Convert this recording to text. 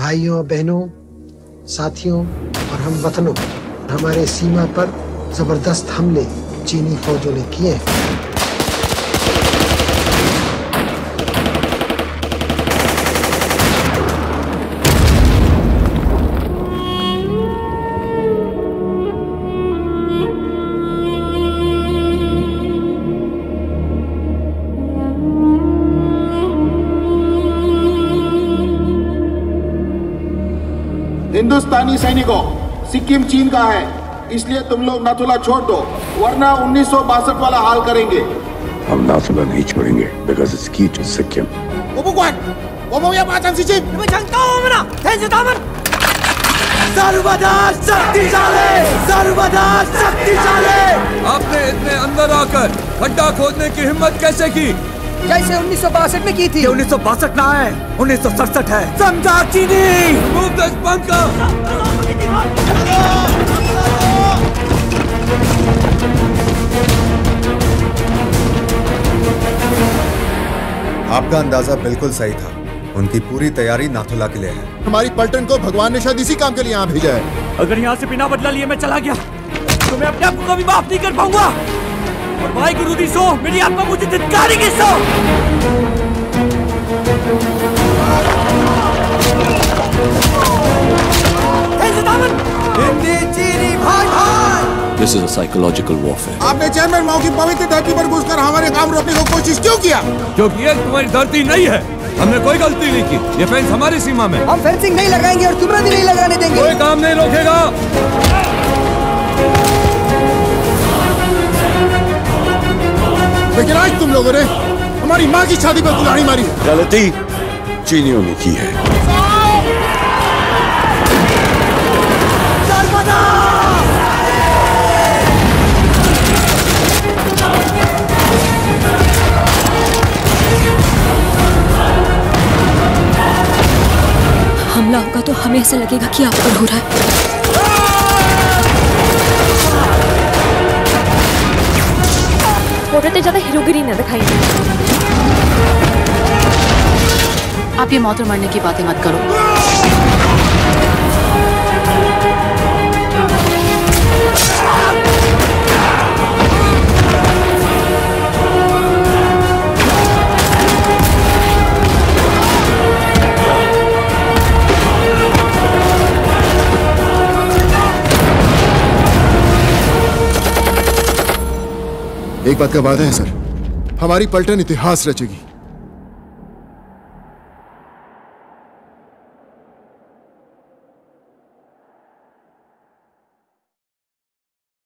भाइयों बहनों, साथियों और हम वतनों, हमारे सीमा पर जबरदस्त हमले चीनी फौजों ने किए हैं। हिंदुस्तानी सैनिकों, सिक्किम चीन का है, इसलिए तुम लोग नाथू ला छोड़ दो, वरना 1962 वाला हाल करेंगे। हम नाथू ला नहीं छोड़ेंगे, because it's key to Sikkim. 我不管，我们要霸占西京。你们想打我们了，天使他们。सर्वदा शक्तिशाली, सर्वदा शक्तिशाली। आपने इतने अंदर आकर खड्डा खोदने की हिम्मत कैसे की? जैसे 1962 में की थी। 1962 ना है, 1967 है। समझा चीनी। मूवमेंट बंद कर। आपका अंदाजा बिल्कुल सही था। उनकी पूरी तैयारी नाथू ला के लिए है। हमारी पलटन को भगवान ने शायद इसी काम के लिए यहाँ भेजा है। अगर यहाँ से बिना बदला लिए मैं चला गया तो मैं अपने आप को कभी माफ नहीं कर पाऊंगा। और भाई गुरु दी सो, मेरी आत्मा मुझे धिक्कारेगी सो। हिंदी चीनी भाई भाई। This is a psychological warfare. आपने चेयरमैन माओ की पवित्र धरती पर घुसकर हमारे काम रोकने की कोशिश क्यों किया? क्योंकि ये तुम्हारी धरती नहीं है। हमने कोई गलती नहीं की। ये फेंस हमारी सीमा में। हम फेंसिंग नहीं लगाएंगे और तुम्हें भी नहीं लगाने देंगे। कोई काम नहीं रोकेगा। लेकिन आज तुम लोगों ने हमारी माँ की छाती पर कुल्हाड़ी मारी है। गलती चीनियों ने की है। हमला होगा तो हमें ऐसा लगेगा कि आप पर हो रहा है। औरतें ज्यादा हीरोगिरी न दिखाइए। आप ये मौत और मरने की बातें मत करो। एक बात का वादा है सर, हमारी पलटन इतिहास रचेगी।